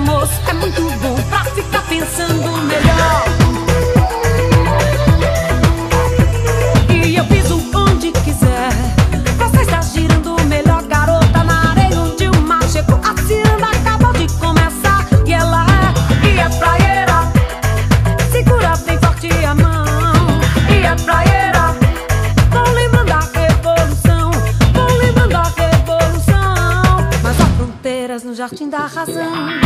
almoço é muito bom pra ficar pensando melhor. E eu piso onde quiser, você está girando melhor. Garota na areia onde o mar chegou. A ciranda acabou de começar e ela é praieira. Segura bem forte a mão. E é praieira. Vou lembrando a revolução, vou lembrando a revolução. Mas há fronteiras no jardim da razão.